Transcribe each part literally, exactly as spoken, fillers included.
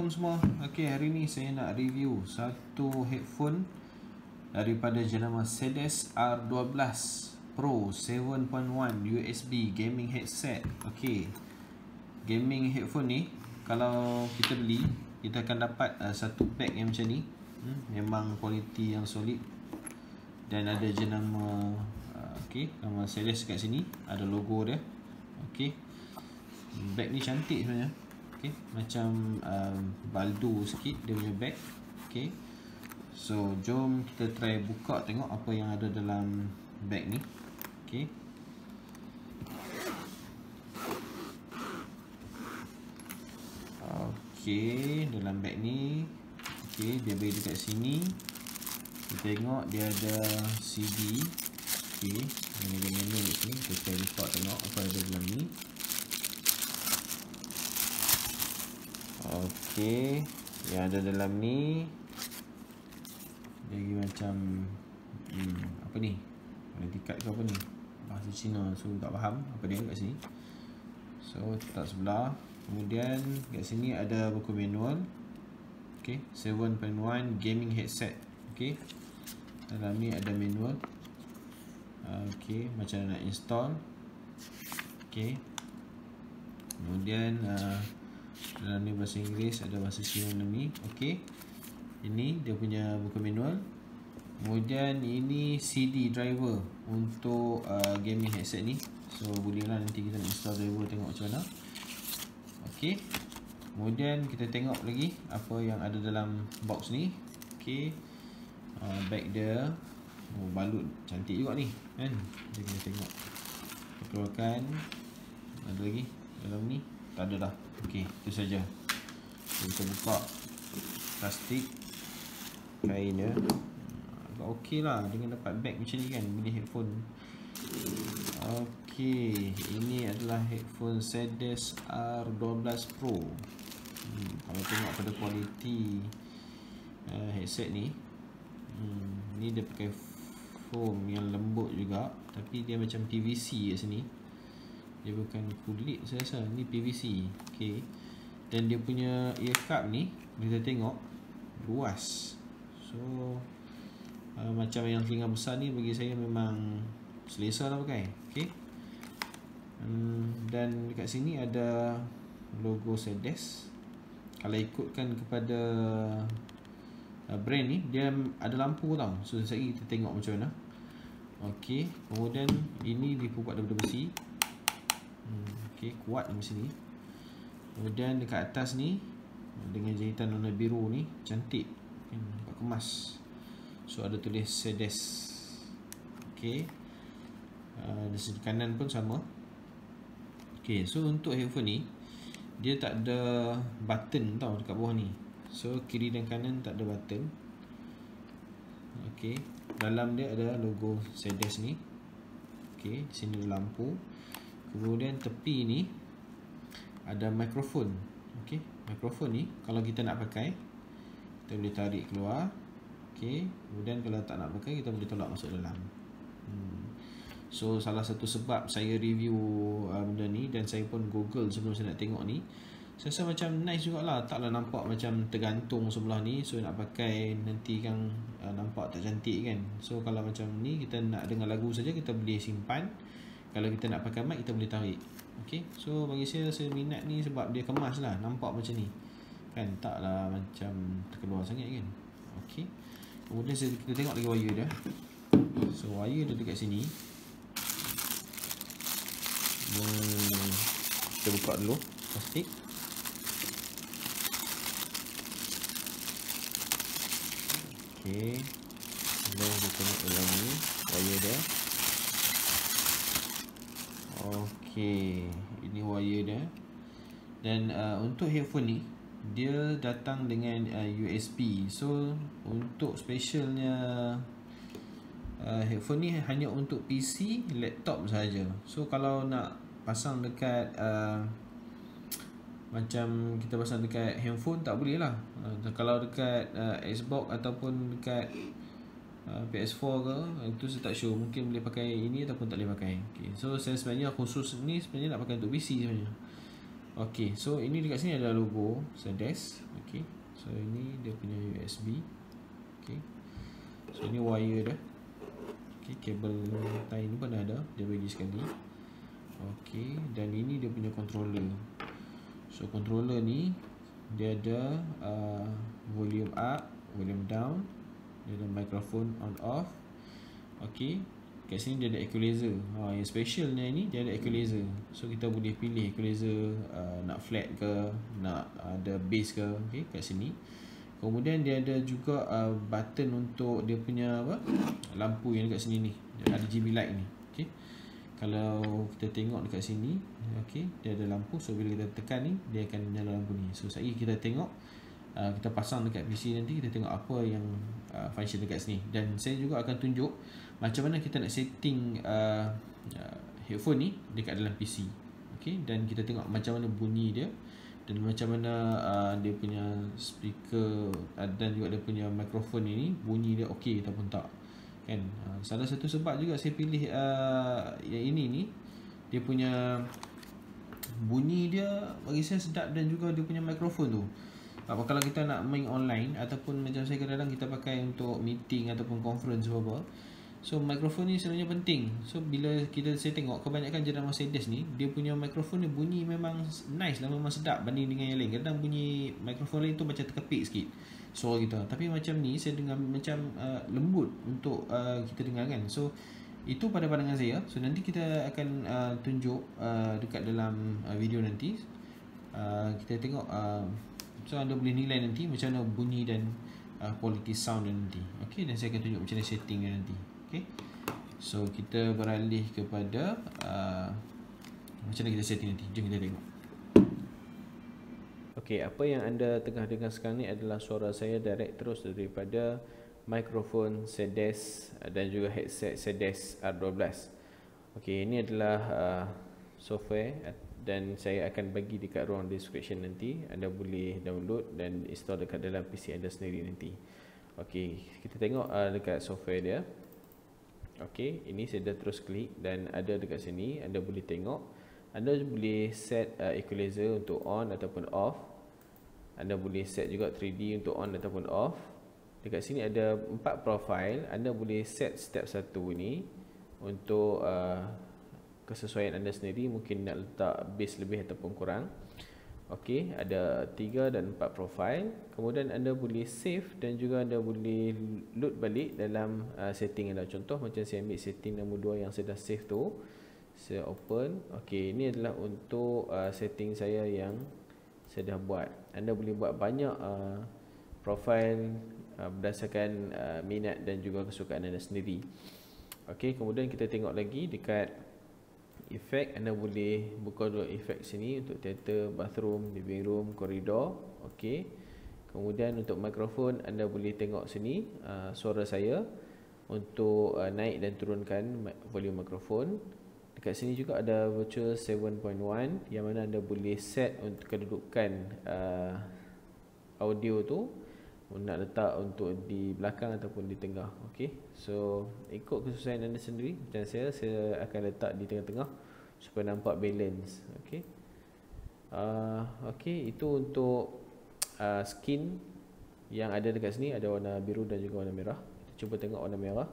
Assalamualaikum semua. Okey, hari ni saya nak review satu headphone daripada jenama Cedes R dua belas Pro tujuh titik satu U S B gaming headset. Okey. Gaming headphone ni kalau kita beli, kita akan dapat uh, satu pack yang macam ni. Hmm, memang kualiti yang solid dan ada jenama uh, okey, nama Cedes kat sini, ada logo dia. Okey. Bag ni cantik sebenarnya. Okay, macam um, baldo sikit dia punya bag. Okay, so jom kita try buka tengok apa yang ada dalam bag ni. Okay, okay, dalam bag ni, okay, dia bagi dekat sini. Kita tengok dia ada C D. Okay, ini dia menu kat sini. Kita try buka tengok apa ada dalam ni. Okey, yang ada dalam ni jadi macam hmm, apa ni? Tiket ke apa ni? Bahasa Cina, so tak faham apa dia kat sini. So letak sebelah. Kemudian kat sini ada buku manual. Okey, tujuh titik satu gaming headset. Okey. Dalam ni ada manual. Okey, macam nak install. Okey. Kemudian uh, dalam ni bahasa Inggeris, ada bahasa Cina dalam ni. Okey. Ini dia punya buku manual. Kemudian ini C D driver untuk uh, gaming headset ni. So bolehlah nanti kita nak install driver, tengok macam mana. Okey. Kemudian kita tengok lagi apa yang ada dalam box ni. Okey. Uh, bag dia, oh, balut cantik juga ni kan. Jadi kita tengok. Kita keluarkan. Ada lagi dalam ni? Tak ada dah. Okey, itu saja. Kita buka plastik kain dia. Agak okey lah dengan dapat bag macam ni kan, beli headphone. Okey, ini adalah headphone Cedes R dua belas Pro. Hmm, kalau tengok pada kualiti uh, headset ni, hmm, ni dia pakai foam yang lembut juga, tapi dia macam P V C kat sini. Dia bukan kulit saya rasa, ni P V C. Okey. Dan dia punya ear cup ni kita tengok luas. So uh, macam yang telinga besar ni bagi saya memang selesa lah pakai. Okey. Um, dan dekat sini ada logo Cedes. Kalau ikutkan kepada uh, brand ni, dia ada lampu tau. So sekejap lagi kita tengok macam mana. Okey. Kemudian ini dibuat daripada besi. Hmm, okay, kuat di sini. Kemudian dekat atas ni dengan jahitan warna biru ni cantik, kan, nampak kemas. So ada tulis Cedes. Okey. Uh, di sisi kanan pun sama. Okey, so untuk headphone ni dia tak ada button tau dekat bawah ni. So kiri dan kanan tak ada button. Okey, dalam dia ada logo Cedes ni. Okey, di sini ada lampu. Kemudian tepi ni ada mikrofon. Okey, mikrofon ni kalau kita nak pakai, kita boleh tarik keluar. Okey, kemudian kalau tak nak pakai, kita boleh tolak masuk dalam. Hmm. So salah satu sebab saya review uh, benda ni, dan saya pun google sebelum saya nak tengok ni, saya rasa macam nice jugalah. Taklah nampak macam tergantung sebelah ni. So nak pakai nanti kan uh, nampak tak cantik kan. So kalau macam ni kita nak dengar lagu saja, kita boleh simpan. Kalau kita nak pakai mic, kita boleh tarik. Okey, so bagi saya, saya minat ni sebab dia kemas lah, nampak macam ni kan, taklah macam terkeluar sangat kan. Okey, kemudian kita tengok lagi wire dia. So wire dia dekat sini. Hmm, kita buka dulu plastik. Okey, kemudian kita tengok dalam ni wire dia. Okey, ini wire dia. Dan uh, untuk headphone ni dia datang dengan uh, U S B. So untuk specialnya uh, headphone ni hanya untuk P C, laptop saja. So kalau nak pasang dekat uh, macam kita pasang dekat handphone tak boleh lah. Uh, kalau dekat uh, Xbox ataupun dekat Uh, P S four ke, itu saya tak sure, mungkin boleh pakai ini ataupun tak boleh pakai. Okay. So saya sebenarnya khusus ni sebenarnya nak pakai untuk P C sebenarnya. Okey, so ini dekat sini ada logo Sedes. Okey, so ini dia punya U S B. Okey, so ini wire dia. Okey, kabel tie ni pun ada, dia bagi sekali. Okey, dan ini dia punya controller. So controller ni dia ada uh, volume up, volume down, dia ada microphone on off. Okey, kat sini dia ada equalizer. Ha, yang specialnya ni dia ada equalizer. So kita boleh pilih equalizer uh, nak flat ke, nak ada bass ke. Okey, kat sini. Kemudian dia ada juga uh, button untuk dia punya apa? Lampu yang dekat sini ni. R G B light ni. Okey. Kalau kita tengok dekat sini, okey, dia ada lampu. So bila kita tekan ni, dia akan nyala lampu ni. So sekali kita tengok, uh, kita pasang dekat P C nanti, kita tengok apa yang uh, function dekat sini. Dan saya juga akan tunjuk macam mana kita nak setting uh, uh, headphone ni dekat dalam P C. Okey, dan kita tengok macam mana bunyi dia dan macam mana uh, dia punya speaker uh, dan juga dia punya mikrofon ini bunyi dia okey ataupun tak. Kan? Uh, salah satu sebab juga saya pilih uh, yang ini ni, dia punya bunyi dia bagi saya sedap dan juga dia punya mikrofon tu. Apa kalau kita nak main online ataupun macam saya kadang-kadang kita pakai untuk meeting ataupun conference apa-apa. So mikrofon ni sebenarnya penting. So bila kita saya tengok kebanyakan jenama Mercedes ni, dia punya mikrofon ni bunyi memang nice lah, memang sedap banding dengan yang lain. Kadang bunyi mikrofon lain tu macam terkepit sikit suara kita. Tapi macam ni saya dengar macam uh, lembut untuk uh, kita dengar kan. So itu pada pandangan saya. So nanti kita akan uh, tunjuk uh, dekat dalam uh, video nanti. Uh, kita tengok uh, so anda boleh nilai nanti macam mana bunyi dan uh, quality sound nanti. Okey, dan saya akan tunjuk macam mana setting dia nanti. Okay. So kita beralih kepada uh, macam mana kita setting nanti. Jom kita tengok. Okay, apa yang anda tengah dengar sekarang ni adalah suara saya direct terus daripada mikrofon Sedes dan juga headset Sedes R dua belas. Okay, ini adalah uh, software dan saya akan bagi dekat ruang description nanti. Anda boleh download dan install dekat dalam P C anda sendiri nanti. Okay, kita tengok uh, dekat software dia. Okey, ini saya dah terus klik dan ada dekat sini anda boleh tengok. Anda boleh set uh, equalizer untuk on ataupun off. Anda boleh set juga three D untuk on ataupun off. Dekat sini ada empat profile. Anda boleh set step satu ni untuk uh, kesesuaian anda sendiri, mungkin nak letak bass lebih ataupun kurang. Okey, ada tiga dan empat profile. Kemudian anda boleh save dan juga anda boleh load balik dalam uh, setting anda. Contoh macam saya ambil setting nombor dua yang saya dah save tu. Saya open. Okey, ini adalah untuk uh, setting saya yang saya dah buat. Anda boleh buat banyak uh, profile uh, berdasarkan uh, minat dan juga kesukaan anda sendiri. Okey, kemudian kita tengok lagi dekat efek. Anda boleh buka dua efek sini untuk theater, bathroom, living room, koridor. Okey. Kemudian untuk mikrofon anda boleh tengok sini uh, suara saya untuk uh, naik dan turunkan volume mikrofon. Dekat sini juga ada virtual tujuh titik satu yang mana anda boleh set untuk kedudukan uh, audio tu, nak letak untuk di belakang ataupun di tengah. Okey. So ikut kesusahan anda sendiri. Macam saya, saya akan letak di tengah-tengah supaya nampak balance. Okey. Uh, Okey, itu untuk uh, skin yang ada dekat sini, ada warna biru dan juga warna merah. Kita cuba tengok warna merah.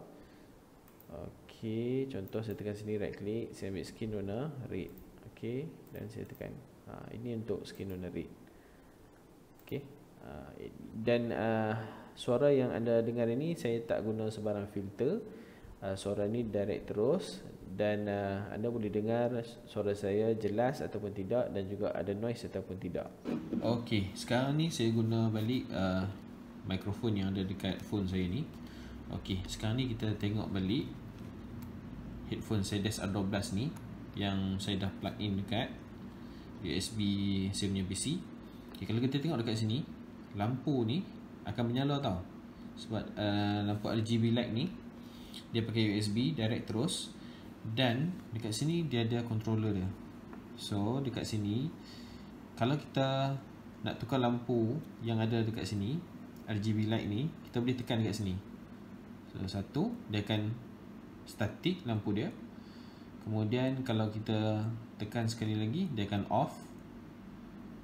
Okey, contoh saya tekan sini right click, saya ambil skin warna red. Okey, dan saya tekan. Ha, ini untuk skin warna red. Okey. Uh, dan uh, suara yang anda dengar ini saya tak guna sebarang filter. Uh, suara ni direct terus dan uh, anda boleh dengar suara saya jelas ataupun tidak dan juga ada noise ataupun tidak. Okey, sekarang ni saya guna balik uh, mikrofon yang ada dekat phone saya ni. Okey, sekarang ni kita tengok balik headphone Sedes R dua belas ni yang saya dah plug in dekat U S B saya punya P C. Okey, kalau kita tengok dekat sini, lampu ni akan menyala tau. Sebab uh, lampu R G B light ni dia pakai U S B direct terus. Dan dekat sini dia ada controller dia. So dekat sini kalau kita nak tukar lampu yang ada dekat sini R G B light ni, kita boleh tekan dekat sini. So satu, dia akan static lampu dia. Kemudian kalau kita tekan sekali lagi, dia akan off.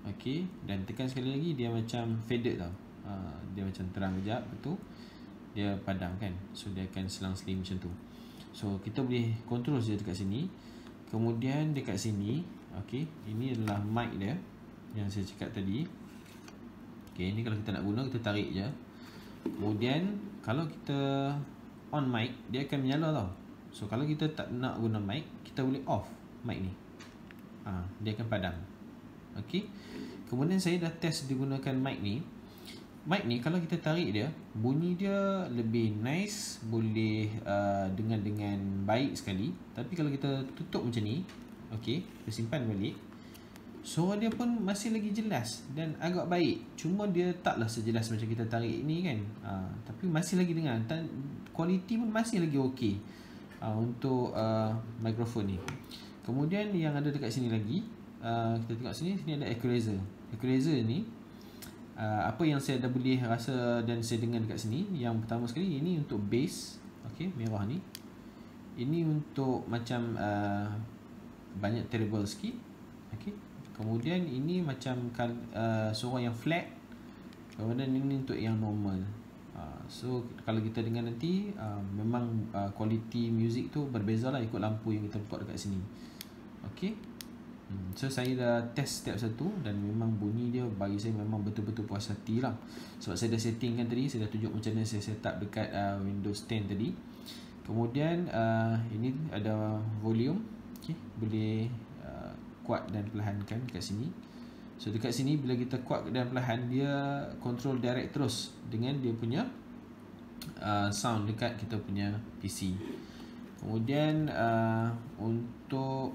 Okey, dan tekan sekali lagi dia macam faded tau. Uh, dia macam terang kejap, betul. Dia padam kan. So dia akan selang-seling macam tu. So kita boleh control saja dekat sini. Kemudian dekat sini, okey, ini adalah mic dia yang saya cakap tadi. Okey, ini kalau kita nak guna, kita tarik je. Kemudian kalau kita on mic, dia akan menyala tau. So kalau kita tak nak guna mic, kita boleh off mic ni. Ha, dia akan padam. Okey. Kemudian saya dah test digunakan mic ni. Mic ni kalau kita tarik dia, bunyi dia lebih nice, boleh uh, dengar dengan baik sekali. Tapi kalau kita tutup macam ni, okey, kita simpan balik, suara dia pun masih lagi jelas dan agak baik. Cuma dia taklah sejelas macam kita tarik ni kan. Uh, tapi masih lagi dengar. Dan kualiti pun masih lagi okey uh, untuk uh, mikrofon ni. Kemudian yang ada dekat sini lagi, uh, kita tengok sini, sini ada equalizer. Equalizer ni, Uh, apa yang saya dah boleh rasa dan saya dengar dekat sini, yang pertama sekali ini untuk bass, okey, merah ni. Ini untuk macam uh, banyak treble sikit, okey. Kemudian ini macam uh, suara yang flat. Kemudian ini untuk yang normal. Uh, so kalau kita dengar nanti, uh, memang uh, quality music tu berbeza lah ikut lampu yang kita buka dekat sini. Okey. Hmm, so saya dah test setiap satu dan memang bunyi dia bagi saya memang betul-betul puas hati lah. Sebab saya dah setting kan tadi, saya dah tunjuk macam mana saya set up dekat uh, Windows ten tadi. Kemudian uh, ini ada volume, okay, boleh uh, kuat dan perlahankan dekat sini. So dekat sini bila kita kuat dan perlahan, dia control direct terus dengan dia punya uh, sound dekat kita punya P C. Kemudian uh, untuk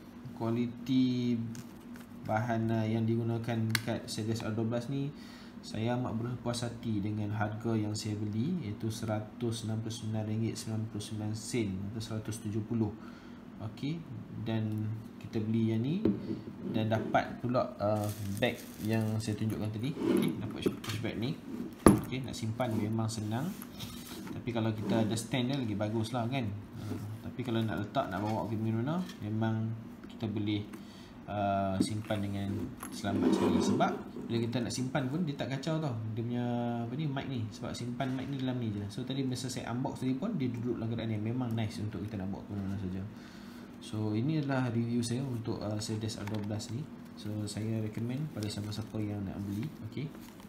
kualiti bahan yang digunakan dekat Sedes R twelve ni, saya amat berpuas hati dengan harga yang saya beli, iaitu seratus enam puluh sembilan ringgit sembilan puluh sembilan sen atau seratus tujuh puluh. Okey, dan kita beli yang ni dan dapat pula uh, bag yang saya tunjukkan tadi. Okey, dapat push bag ni. Okey, nak simpan memang senang. Tapi kalau kita ada stand dia lagi bagus lah kan. Uh, tapi kalau nak letak, nak bawa ke mana, memang kita boleh uh, simpan dengan selamat sekali. Sebab bila kita nak simpan pun dia tak kacau tau, dia punya apa ni, mic ni. Sebab simpan mic ni dalam ni je. So tadi masa saya unbox tadi pun dia duduk dalam keadaan ni. Memang nice untuk kita nak bawa ke mana saja. So ini adalah review saya untuk uh, Sedes R twelve ni. So saya recommend pada siapa-siapa yang nak beli. Okay,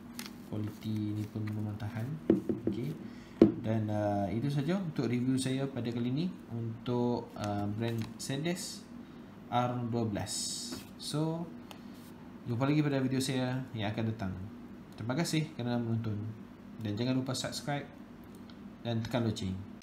kualiti ni pun memang tahan. Okay, dan uh, itu saja untuk review saya pada kali ini untuk uh, brand Sedes R twelve. So jumpa lagi pada video saya yang akan datang. Terima kasih kerana menonton dan jangan lupa subscribe dan tekan loceng.